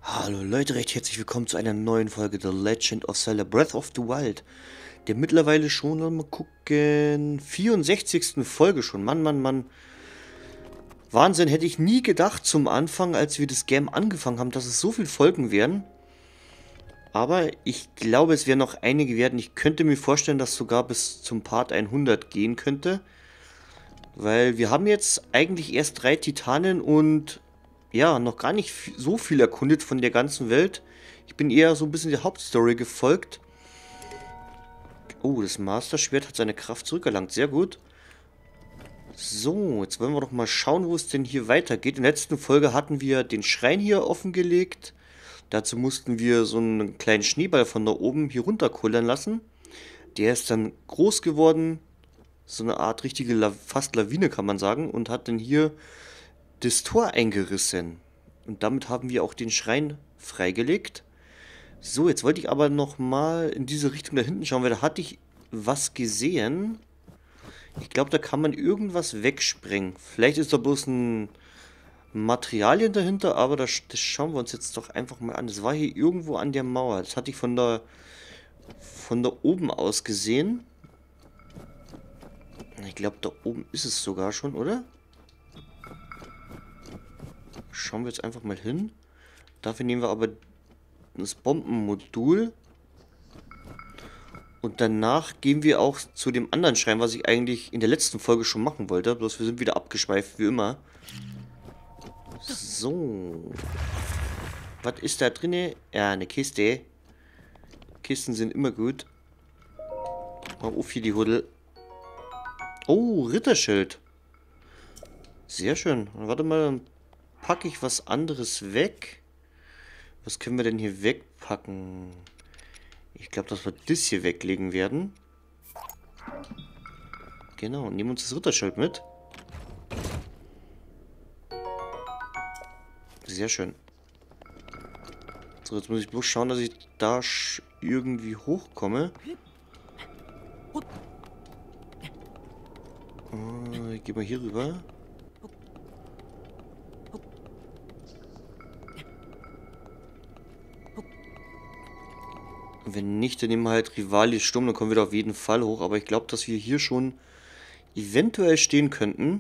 Hallo Leute, recht herzlich willkommen zu einer neuen Folge The Legend of Zelda Breath of the Wild. Der mittlerweile schon, mal gucken, 64. Folge schon. Mann, Mann, Mann. Wahnsinn, hätte ich nie gedacht zum Anfang, als wir das Game angefangen haben, dass es so viele Folgen wären. Aber ich glaube, es werden noch einige werden. Ich könnte mir vorstellen, dass sogar bis zum Part 100 gehen könnte. Weil wir haben jetzt eigentlich erst 3 Titanen und ja, noch gar nicht so viel erkundet von der ganzen Welt. Ich bin eher so ein bisschen der Hauptstory gefolgt. Oh, das Master Schwert hat seine Kraft zurückerlangt. Sehr gut. So, jetzt wollen wir doch mal schauen, wo es denn hier weitergeht. In der letzten Folge hatten wir den Schrein hier offengelegt. Dazu mussten wir so einen kleinen Schneeball von da oben hier runterkullern lassen. Der ist dann groß geworden. So eine Art richtige, fast Lawine kann man sagen. Und hat dann hier das Tor eingerissen. Und damit haben wir auch den Schrein freigelegt. So, jetzt wollte ich aber noch mal in diese Richtung da hinten schauen, weil da hatte ich was gesehen. Ich glaube, da kann man irgendwas wegsprengen. Vielleicht ist da bloß ein Materialien dahinter, aber das schauen wir uns jetzt doch einfach mal an. Das war hier irgendwo an der Mauer. Das hatte ich von da oben aus gesehen. Ich glaube, da oben ist es sogar schon, oder? Schauen wir jetzt einfach mal hin. Dafür nehmen wir aber das Bombenmodul. Und danach gehen wir auch zu dem anderen Schrein, was ich eigentlich in der letzten Folge schon machen wollte. Bloß wir sind wieder abgeschweift, wie immer. So. Was ist da drinne? Ja, eine Kiste. Kisten sind immer gut. Mal auf hier die Huddel. Oh, Ritterschild. Sehr schön. Warte mal, dann packe ich was anderes weg. Was können wir denn hier wegpacken? Ich glaube, dass wir das hier weglegen werden. Genau, nehmen uns das Ritterschild mit. Sehr schön. So, jetzt muss ich bloß schauen, dass ich da irgendwie hochkomme. Ich gehe mal hier rüber. Wenn nicht, dann nehmen wir halt Rivalis Sturm, dann kommen wir da auf jeden Fall hoch. Aber ich glaube, dass wir hier schon eventuell stehen könnten.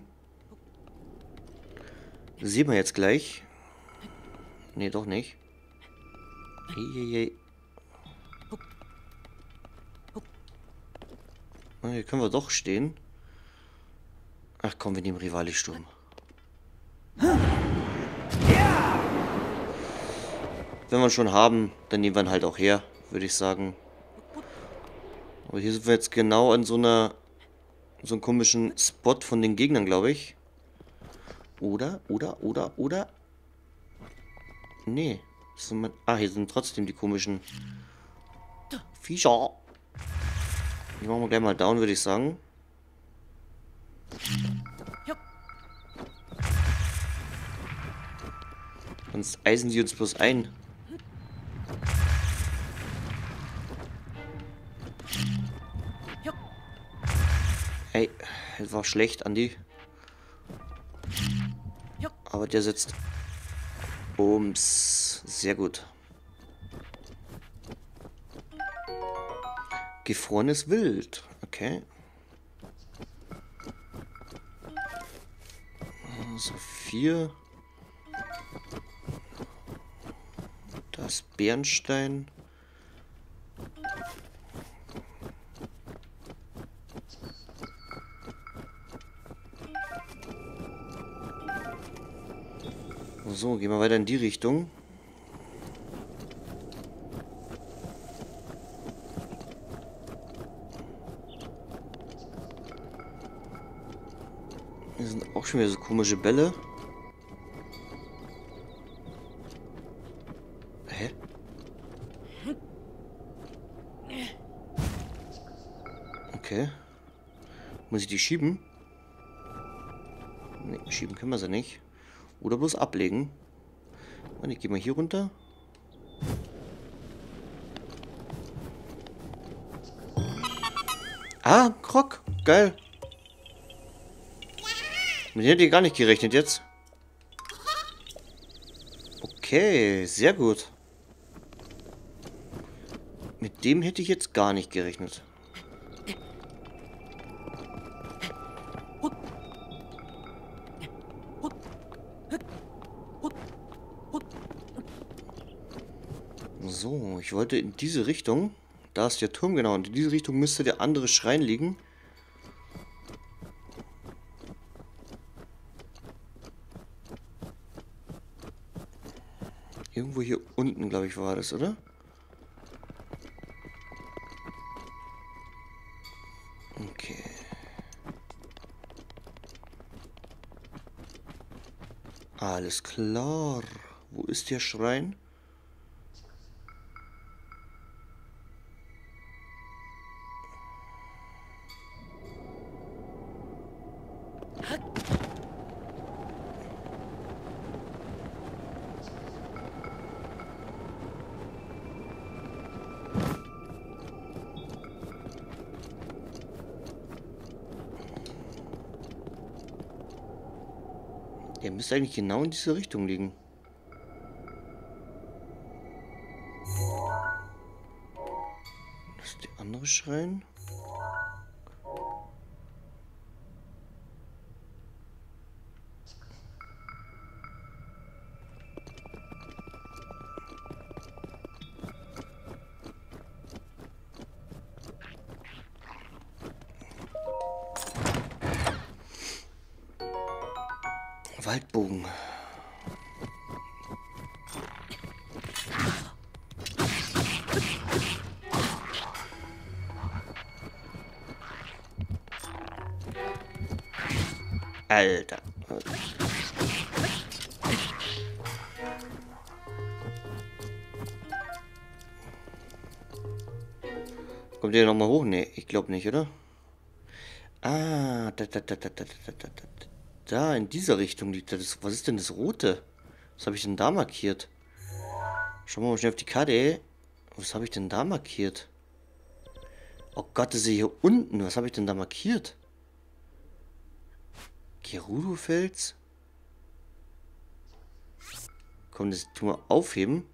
Das sehen wir jetzt gleich. Nee, doch nicht. Hey. Hier können wir doch stehen. Ach komm, wir nehmen Rivalis Sturm. Wenn wir ihn schon haben, dann nehmen wir ihn halt auch her, würde ich sagen. Aber hier sind wir jetzt genau an so einem komischen Spot von den Gegnern, glaube ich. Oder? Nee. Hier sind trotzdem die komischen Viecher. Die machen wir gleich mal down, würde ich sagen. Sonst eisen die uns bloß ein. Ey, das war schlecht, Andi. Aber der sitzt. Bums. Sehr gut. Gefrorenes Wild. Okay. So 4. Das Bernstein. So, gehen wir weiter in die Richtung. Hier sind auch schon wieder so komische Bälle. Hä? Okay. Muss ich die schieben? Ne, schieben können wir sie nicht. Oder bloß ablegen. Und ich gehe mal hier runter. Ah, Krog. Geil. Mit dem hätte ich gar nicht gerechnet jetzt. Okay, sehr gut. Mit dem hätte ich jetzt gar nicht gerechnet. So, ich wollte in diese Richtung. Da ist der Turm, genau. Und in diese Richtung müsste der andere Schrein liegen. Irgendwo hier unten, glaube ich, war das, oder? Okay. Alles klar. Wo ist der Schrein? Der müsste eigentlich genau in diese Richtung liegen. Das ist der andere Schrein. Waldbogen. Alter. Kommt der nochmal hoch? Nee, ich glaube nicht, oder? Ah, da, in dieser Richtung liegt das. Was ist denn das Rote? Was habe ich denn da markiert? Schauen wir mal schnell auf die Karte, ey. Was habe ich denn da markiert? Oh Gott, das ist hier unten. Was habe ich denn da markiert? Gerudo-Fels? Komm, das tun wir aufheben.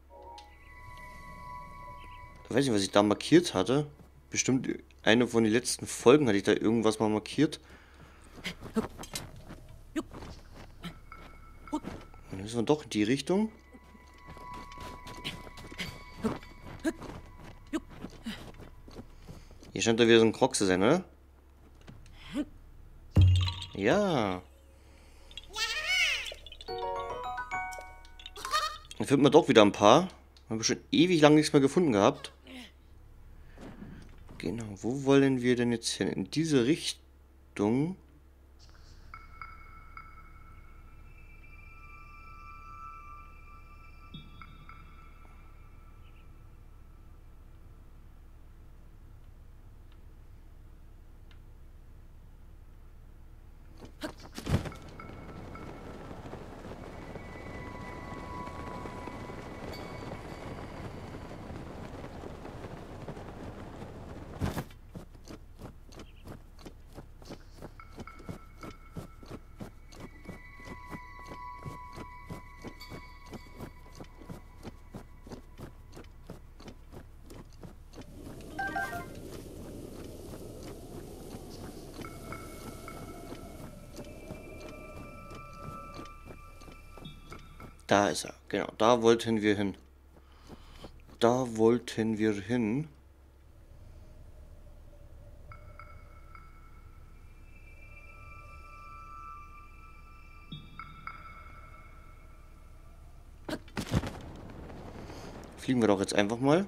Ich weiß nicht, was ich da markiert hatte. Bestimmt eine von den letzten Folgen hatte ich da irgendwas mal markiert. Dann müssen wir doch in die Richtung. Hier scheint da wieder so ein Krog zu sein, oder? Ja. Dann finden wir doch wieder ein paar. Haben wir schon ewig lang nichts mehr gefunden gehabt. Genau, wo wollen wir denn jetzt hin? In diese Richtung. Da ist er. Genau, da wollten wir hin. Da wollten wir hin. Fliegen wir doch jetzt einfach mal.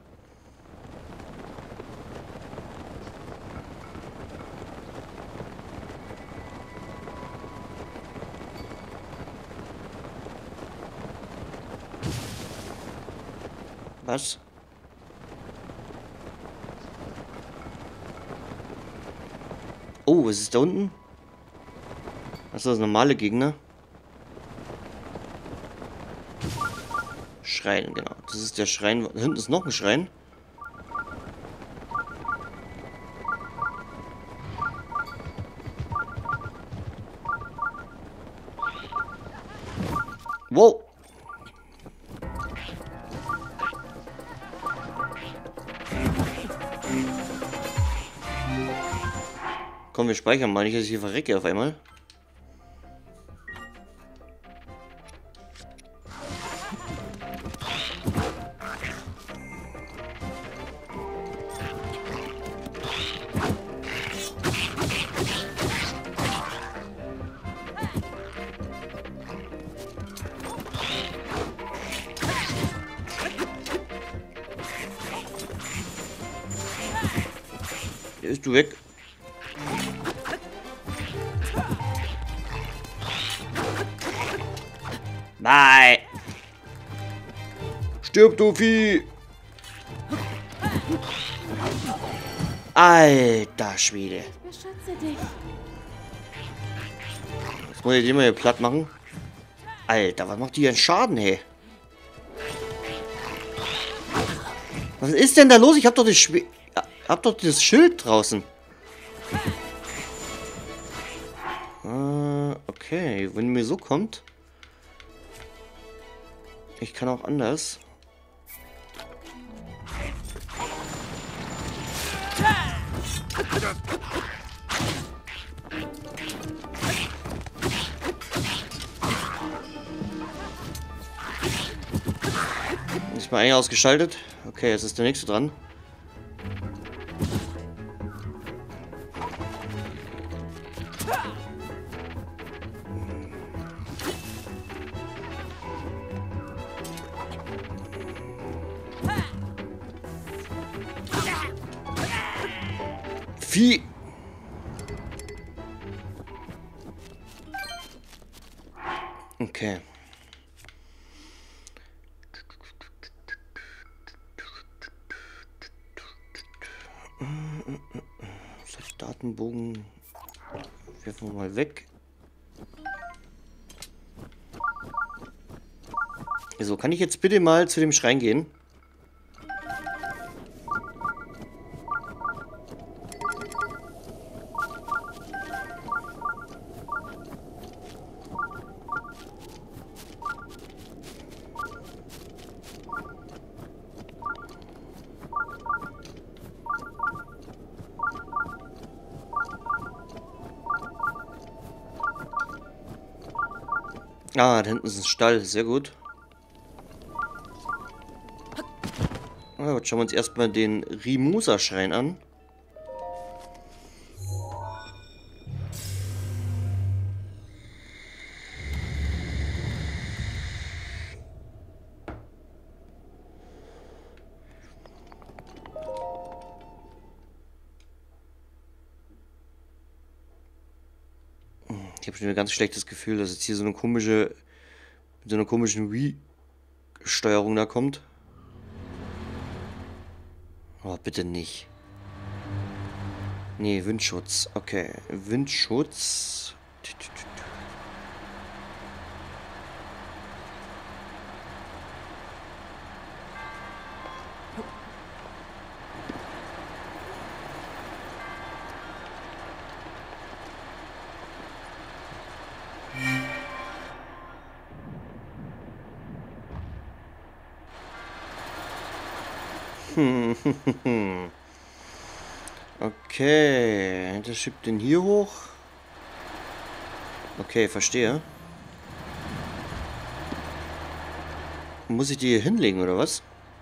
Was? Oh, was ist da unten? Was ist das, normale Gegner? Schrein, genau. Das ist der Schrein. Da hinten ist noch ein Schrein. Wow. Komm, wir speichern mal nicht, dass ich hier verrecke auf einmal. Ist du weg? Nein! Stirb, du Vieh! Alter Schwede. Beschütze dich. Jetzt muss ich den mal hier platt machen. Alter, was macht die denn Schaden, hey? Was ist denn da los? Ich hab doch das Schild draußen. Okay, wenn mir so kommt. Ich kann auch anders. Ist mal eigentlich ausgeschaltet. Okay, jetzt ist der nächste dran. Vieh! Okay. Soldatenbogen werfen wir mal weg. So, kann ich jetzt bitte mal zu dem Schrein gehen? Ah, da hinten ist ein Stall. Sehr gut. Ah, jetzt schauen wir uns erstmal den Rimusa-Schrein an. Ich habe schon ein ganz schlechtes Gefühl, dass jetzt hier so eine komische, mit so einer komischen Wii-Steuerung da kommt. Oh, bitte nicht. Nee, Windschutz. Okay, Windschutz. Okay, der schiebt den hier hoch. Okay, verstehe. Muss ich die hier hinlegen, oder was?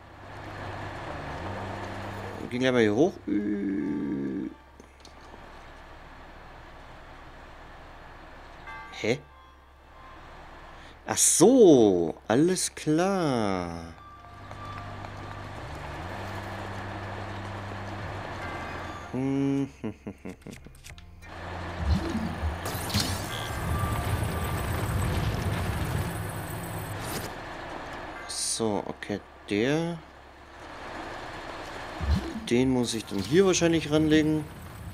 Gehen gleich mal hier hoch. Hä? Ach so, alles klar. So, okay, den muss ich dann hier wahrscheinlich ranlegen.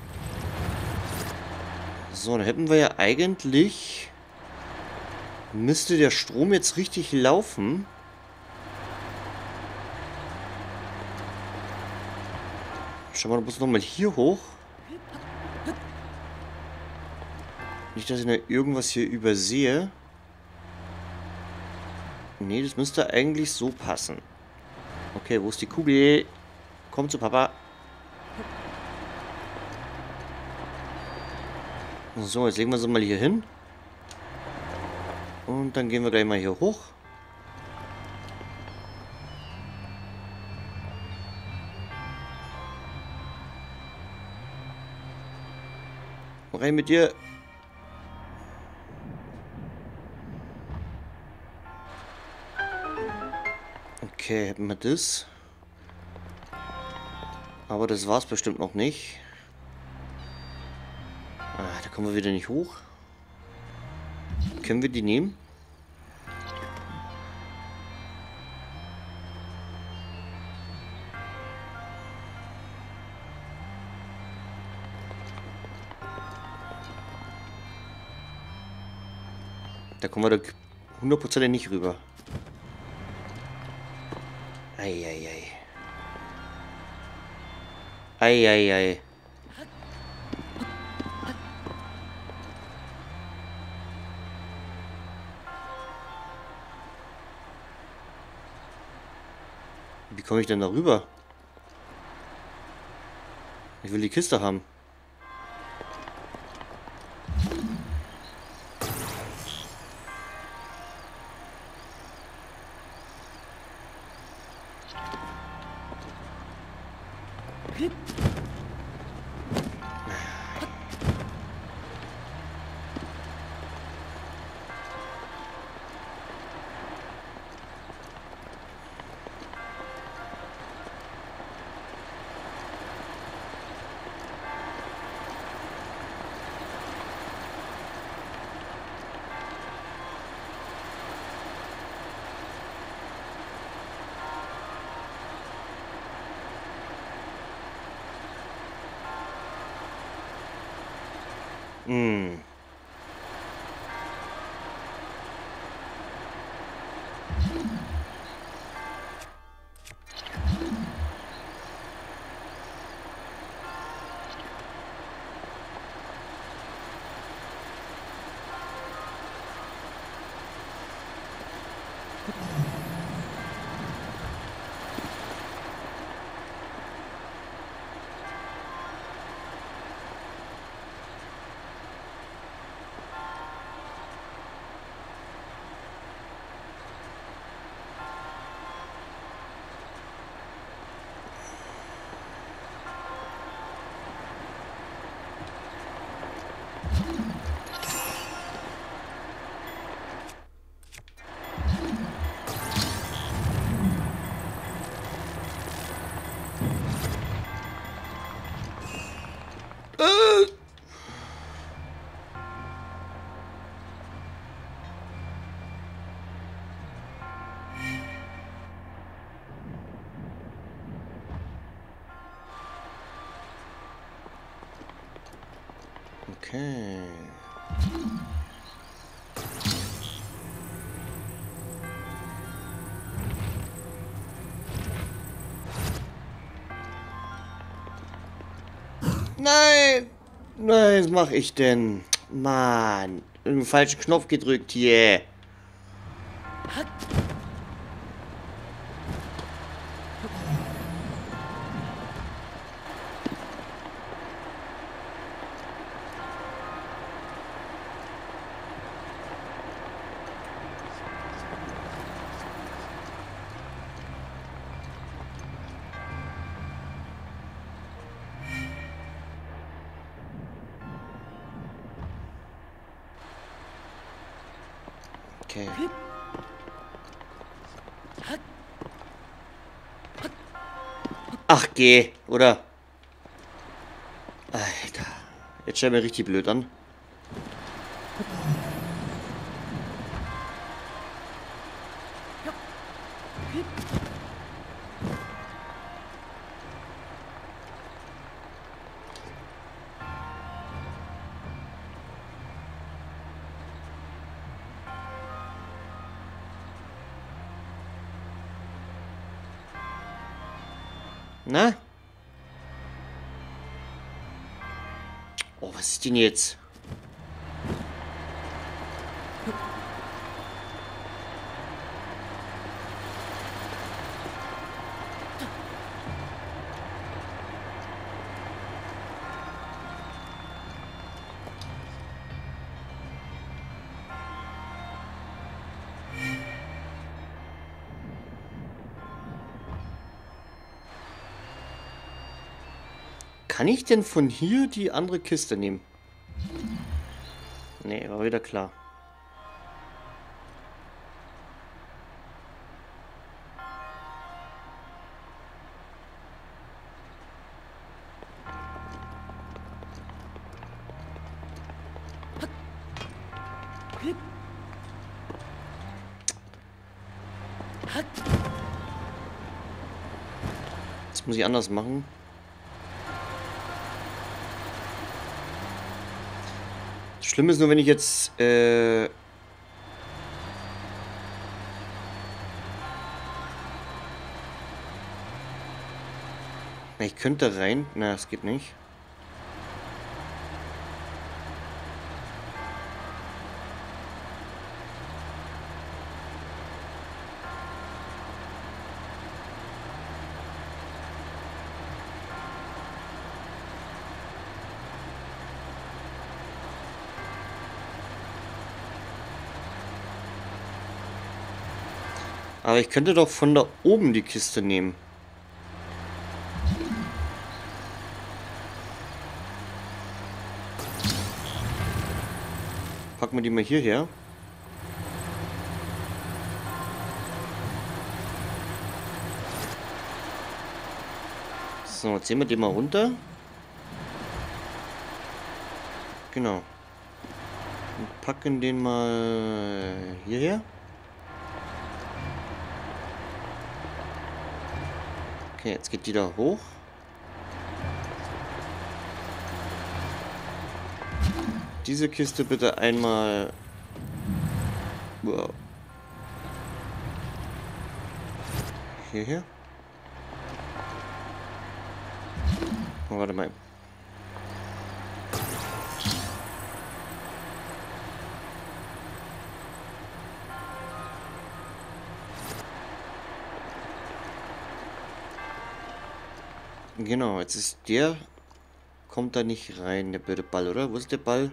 So, dann hätten wir ja eigentlich... Müsste der Strom jetzt richtig laufen. Schau mal, du musst nochmal hier hoch. Nicht, dass ich noch irgendwas hier übersehe. Nee, das müsste eigentlich so passen. Okay, wo ist die Kugel? Komm zu Papa. So, jetzt legen wir sie mal hier hin. Und dann gehen wir gleich mal hier hoch. Rein mit dir. Okay, hätten wir das. Aber das war's bestimmt noch nicht. Ah, da kommen wir wieder nicht hoch. Können wir die nehmen? Da kommen wir da 100% nicht rüber. Eieiei. Eieiei. Wie komme ich denn da rüber? Ich will die Kiste haben. Hm. Okay. Nein! Nein, was mache ich denn? Mann, den falschen Knopf gedrückt hier. Okay. Ach, geh, oder? Alter, jetzt schaut mir richtig blöd an. Na? Oh, was ist denn jetzt? Kann ich denn von hier die andere Kiste nehmen? Nee, war wieder klar. Das muss ich anders machen. Schlimm ist nur, wenn ich jetzt ich könnte rein. Na, das geht nicht. Aber ich könnte doch von da oben die Kiste nehmen. Packen wir die mal hierher. So, jetzt sehen wir den mal runter. Genau. Und packen den mal hierher. Okay, jetzt geht die da hoch. Diese Kiste bitte einmal... Wow. Hierher. Oh, warte mal. Genau, jetzt ist der... Kommt da nicht rein, der blöde Ball, oder? Wo ist der Ball?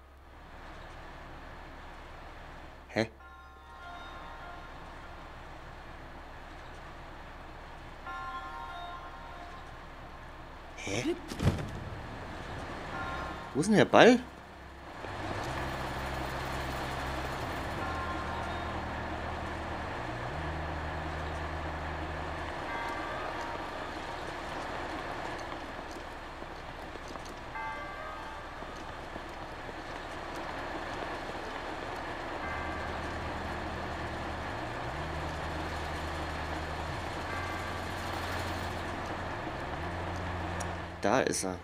Hä? Hä? Wo ist denn der Ball? Da ist er.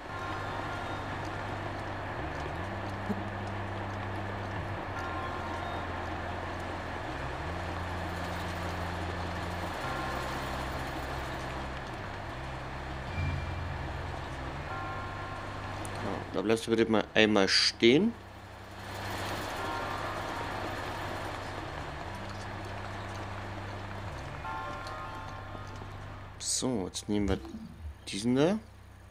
Da bleibst du bitte mal einmal stehen. So, jetzt nehmen wir diesen da.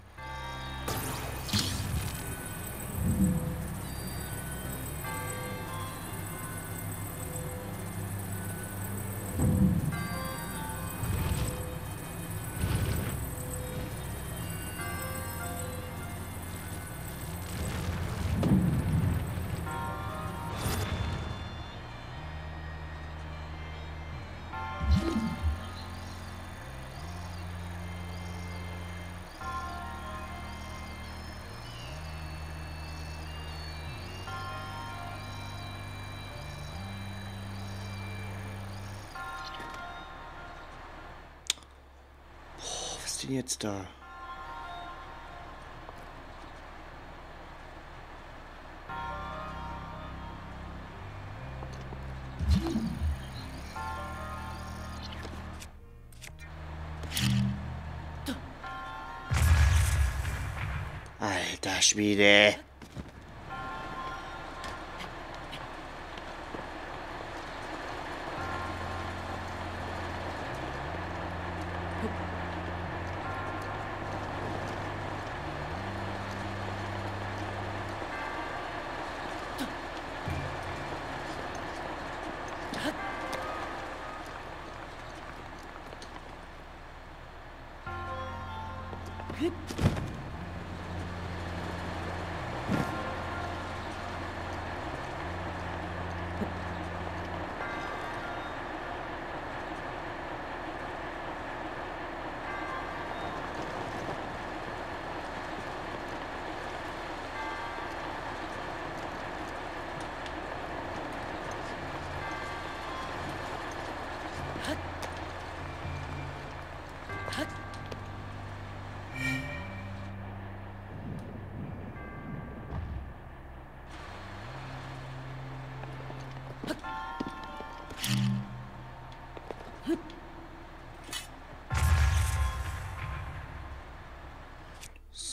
Was ist denn jetzt da? Alter Schwede.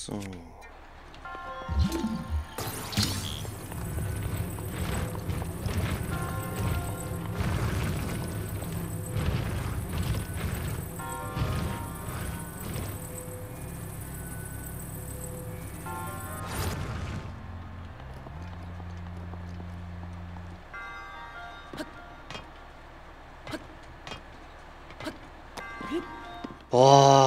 So. Boah.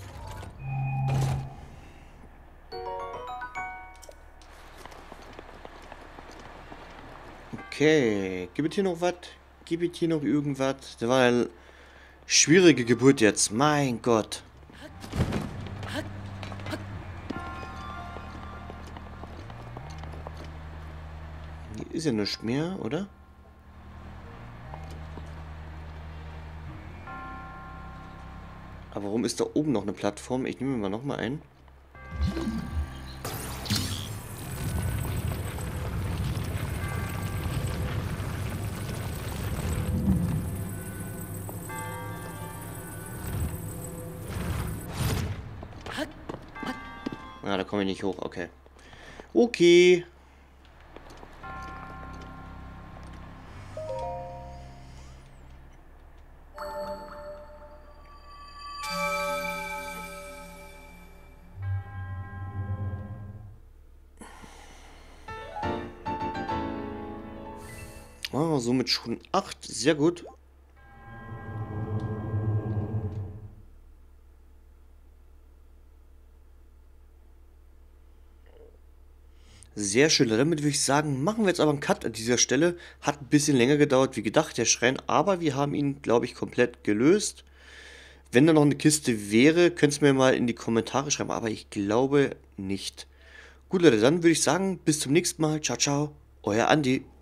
Okay, gibt es hier noch was? Gibt es hier noch irgendwas? Das war eine schwierige Geburt jetzt. Mein Gott. Hier ist ja nichts mehr, oder? Aber warum ist da oben noch eine Plattform? Ich nehme mal nochmal ein. Ah, da komme ich nicht hoch. Okay. Okay. Ah, somit schon 8. Sehr gut. Sehr schön. Damit würde ich sagen, machen wir jetzt aber einen Cut an dieser Stelle. Hat ein bisschen länger gedauert wie gedacht, der Schrein. Aber wir haben ihn, glaube ich, komplett gelöst. Wenn da noch eine Kiste wäre, könnt ihr mir mal in die Kommentare schreiben. Aber ich glaube nicht. Gut, Leute, dann würde ich sagen, bis zum nächsten Mal. Ciao, ciao. Euer Andi.